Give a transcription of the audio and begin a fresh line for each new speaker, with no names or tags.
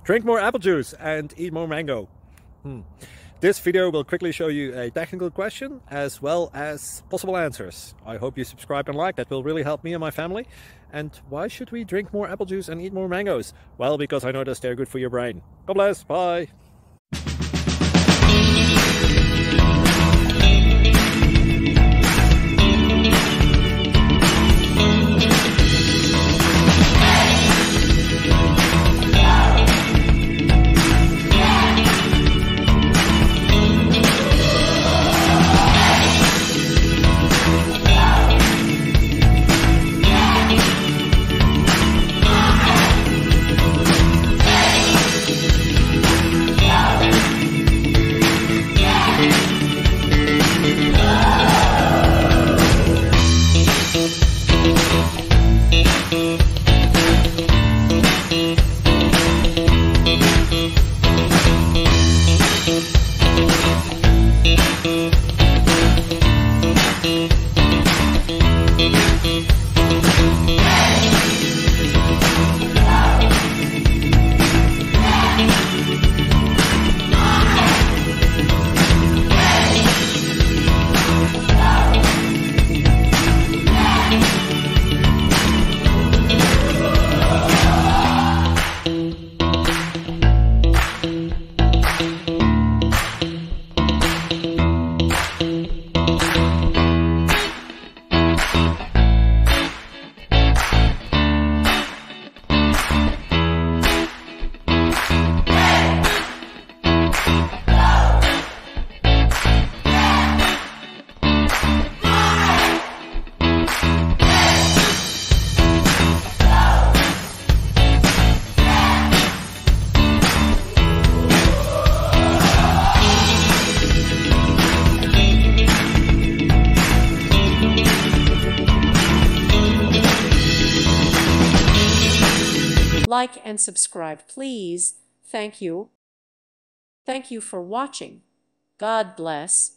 Drink more apple juice and eat more mango. This video will quickly show you a technical question as well as possible answers. I hope you subscribe and like, that will really help me and my family. And why should we drink more apple juice and eat more mangoes? Well, because I noticed they're good for your brain. God bless, bye.
Like and subscribe, please. Thank you. Thank you for watching. God bless.